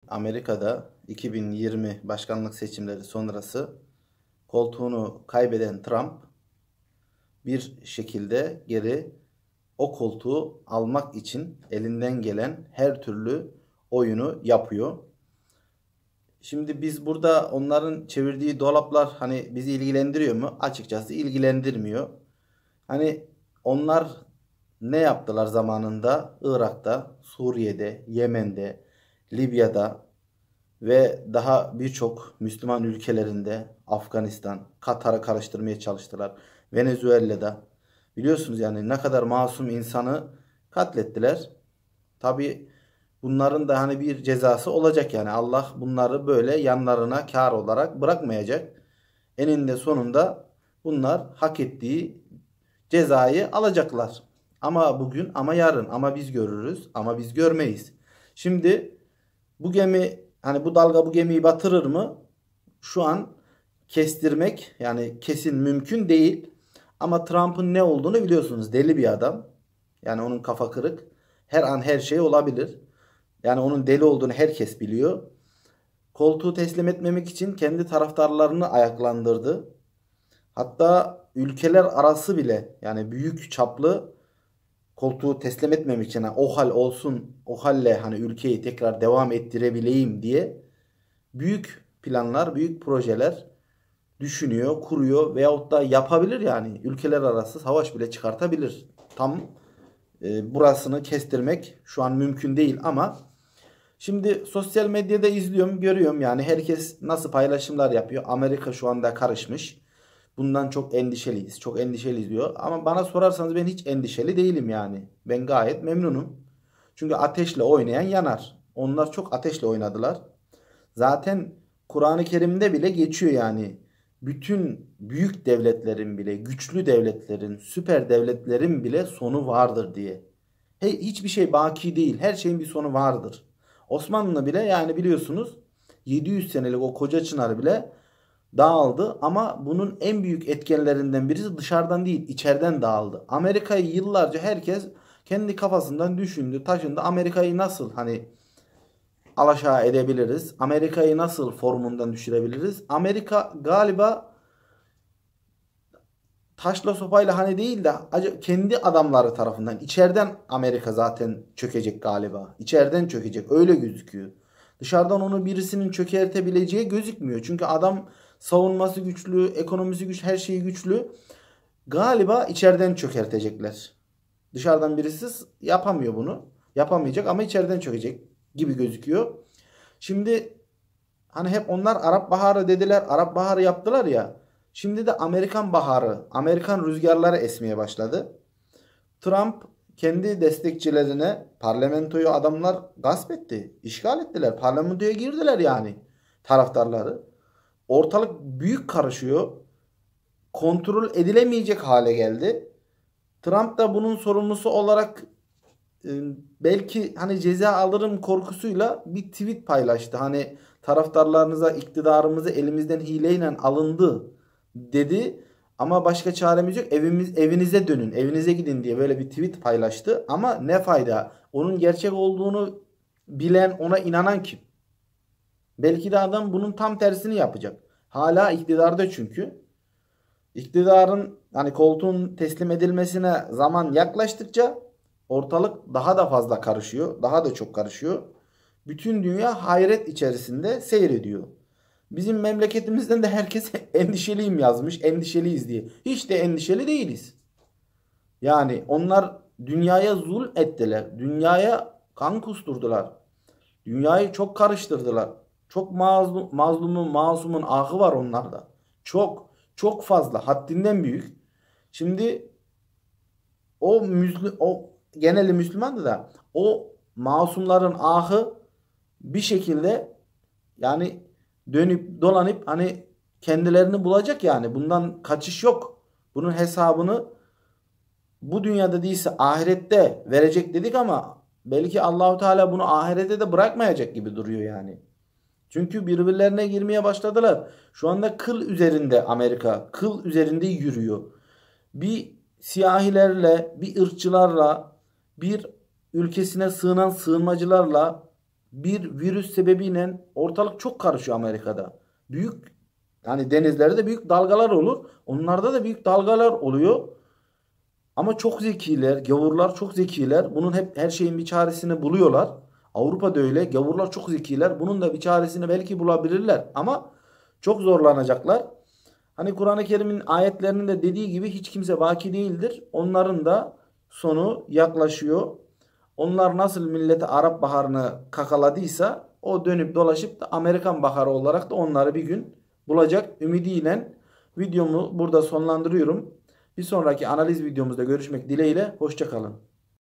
Amerika'da 2020 başkanlık seçimleri sonrası koltuğunu kaybeden Trump bir şekilde geri o koltuğu almak için elinden gelen her türlü oyunu yapıyor. Şimdi biz burada onların çevirdiği dolaplar hani bizi ilgilendiriyor mu? Açıkçası ilgilendirmiyor. Hani onlar ne yaptılar zamanında? Irak'ta, Suriye'de, Yemen'de, Libya'da ve daha birçok Müslüman ülkelerinde, Afganistan, Katar'ı karıştırmaya çalıştılar. Venezuela'da. Biliyorsunuz yani ne kadar masum insanı katlettiler. Tabi bunların da hani bir cezası olacak yani. Allah bunları böyle yanlarına kâr olarak bırakmayacak. Eninde sonunda bunlar hak ettiği cezayı alacaklar. Ama bugün ama yarın ama biz görürüz ama biz görmeyiz. Şimdi bu gemi hani bu dalga bu gemiyi batırır mı? Şu an kestirmek yani kesin mümkün değil. Ama Trump'ın ne olduğunu biliyorsunuz. Deli bir adam. Yani onun kafa kırık. Her an her şey olabilir. Yani onun deli olduğunu herkes biliyor. Koltuğu teslim etmemek için kendi taraftarlarını ayaklandırdı. Hatta ülkeler arası bile yani büyük çaplı koltuğu teslim etmemek için yani o hal olsun, o halle hani ülkeyi tekrar devam ettirebileyim diye büyük planlar, büyük projeler düşünüyor, kuruyor veyahut da yapabilir yani. Ülkeler arası savaş bile çıkartabilir. Tam burasını kestirmek şu an mümkün değil ama şimdi sosyal medyada izliyorum, görüyorum yani herkes nasıl paylaşımlar yapıyor. Amerika şu anda karışmış. Bundan çok endişeliyiz. Çok endişeliyiz diyor. Ama bana sorarsanız ben hiç endişeli değilim yani. Ben gayet memnunum. Çünkü ateşle oynayan yanar. Onlar çok ateşle oynadılar. Zaten Kur'an-ı Kerim'de bile geçiyor yani. Bütün büyük devletlerin bile, güçlü devletlerin, süper devletlerin bile sonu vardır diye. Hiçbir şey baki değil. Her şeyin bir sonu vardır. Osmanlı bile yani biliyorsunuz 700 senelik o koca çınar bile dağıldı ama bunun en büyük etkenlerinden birisi dışarıdan değil, içeriden dağıldı. Amerika'yı yıllarca herkes kendi kafasından düşündü, taşındı. Amerika'yı nasıl hani alaşağı edebiliriz? Amerika'yı nasıl formundan düşürebiliriz? Amerika galiba taşla sopayla hani değil de kendi adamları tarafından içeriden Amerika zaten çökecek galiba. İçeriden çökecek. Öyle gözüküyor. Dışarıdan onu birisinin çökertebileceği gözükmüyor. Çünkü adam savunması güçlü, ekonomisi güçlü, her şeyi güçlü. Galiba içeriden çökertecekler. Dışarıdan birisi yapamıyor bunu. Yapamayacak ama içeriden çökecek gibi gözüküyor. Şimdi hani hep onlar Arap Baharı dediler. Arap Baharı yaptılar ya. Şimdi de Amerikan Baharı, Amerikan rüzgarları esmeye başladı. Trump kendi destekçilerine parlamentoyu adamlar gasp etti. İşgal ettiler. Parlamentoya girdiler yani taraftarları. Ortalık büyük karışıyor. Kontrol edilemeyecek hale geldi. Trump da bunun sorumlusu olarak e, belki hani ceza alırım korkusuyla bir tweet paylaştı. Hani taraftarlarınıza iktidarımızı elimizden hileyle alındı dedi. Ama başka çaremiz yok. Evinize dönün, evinize gidin diye böyle bir tweet paylaştı. Ama ne fayda? Onun gerçek olduğunu bilen, ona inanan kim? Belki de adam bunun tam tersini yapacak. Hala iktidarda çünkü. İktidarın hani koltuğun teslim edilmesine zaman yaklaştıkça ortalık daha da fazla karışıyor. Daha da çok karışıyor. Bütün dünya hayret içerisinde seyrediyor. Bizim memleketimizden de herkes endişeliyim yazmış. Endişeliyiz diye. Hiç de endişeli değiliz. Yani onlar dünyaya zulm ettiler. Dünyaya kan kusturdular. Dünyayı çok karıştırdılar. Çok mazlumun, masumun ahı var onlarda. Çok, çok fazla. Haddinden büyük. Şimdi o geneli Müslümandı da o masumların ahı bir şekilde yani dönüp dolanıp hani kendilerini bulacak yani. Bundan kaçış yok. Bunun hesabını bu dünyada değilse ahirette verecek dedik ama belki Allahu Teala bunu ahirete de bırakmayacak gibi duruyor yani. Çünkü birbirlerine girmeye başladılar. Şu anda kıl üzerinde Amerika, kıl üzerinde yürüyor. Bir siyahilerle, bir ırkçılarla, bir ülkesine sığınan sığınmacılarla bir virüs sebebiyle ortalık çok karışıyor Amerika'da. Büyük, yani denizlerde büyük dalgalar olur. Onlarda da büyük dalgalar oluyor. Ama çok zekiler, gavurlar çok zekiler. Bunun hep her şeyin bir çaresini buluyorlar. Avrupa'da öyle. Gavurlar çok zekiler. Bunun da bir çaresini belki bulabilirler. Ama çok zorlanacaklar. Hani Kur'an-ı Kerim'in ayetlerinin de dediği gibi hiç kimse baki değildir. Onların da sonu yaklaşıyor. Onlar nasıl millete Arap Baharı'nı kakaladıysa o dönüp dolaşıp da Amerikan Baharı olarak da onları bir gün bulacak ümidiyle videomu burada sonlandırıyorum. Bir sonraki analiz videomuzda görüşmek dileğiyle. Hoşça kalın.